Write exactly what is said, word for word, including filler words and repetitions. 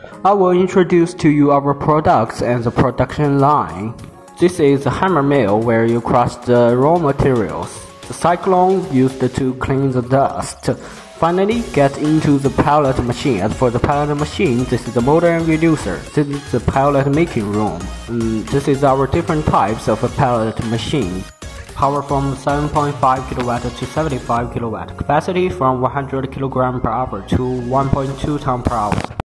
I will introduce to you our products and the production line. This is a hammer mill where you crush the raw materials. The cyclone used to clean the dust. Finally, get into the pellet machine. As for the pellet machine, this is the motor and reducer. This is the pellet making room. Mm, this is our different types of a pellet machine. Power from seven point five kilowatt to seventy-five kilowatt. Capacity from one hundred kilogram per hour to one point two ton per hour.